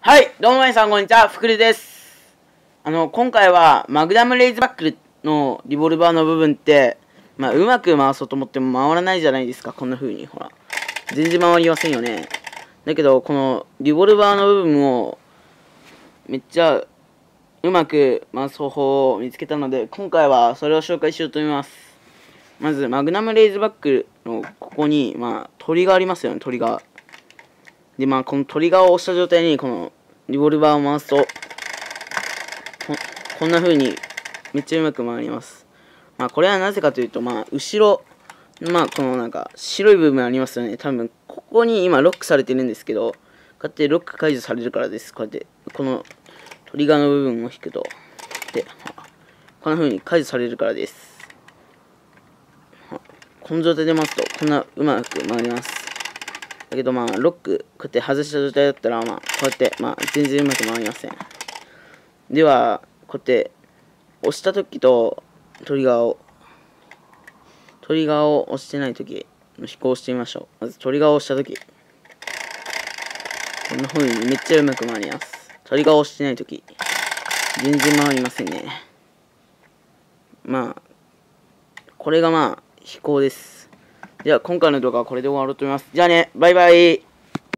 はい、どうも皆さんこんにちは、ふくるです。今回は、マグナムレイズバックルのリボルバーの部分って、うまく回そうと思っても回らないじゃないですか、こんな風に、ほら。全然回りませんよね。だけど、このリボルバーの部分を、めっちゃ、うまく回す方法を見つけたので、今回はそれを紹介しようと思います。まず、マグナムレイズバックルのここに、鳥がありますよね、鳥が。で、このトリガーを押した状態に、この、リボルバーを回すと、こんな風に、めっちゃうまく回ります。これはなぜかというと、後ろ、この白い部分ありますよね。多分、ここに今、ロックされてるんですけど、こうやってロック解除されるからです。こうやって、この、トリガーの部分を引くと、で、こんな風に解除されるからです。この状態で回すと、こんなうまく回ります。だけどロック、こうやって外した状態だったら、こうやって、全然うまく回りません。では、こうやって、押したときと、トリガーを押してないとき、飛行してみましょう。まず、トリガーを押したとき、こんな風にめっちゃうまく回ります。トリガーを押してないとき、全然回りませんね。これが飛行です。では、今回の動画はこれで終わろうと思います。じゃあね、バイバイ。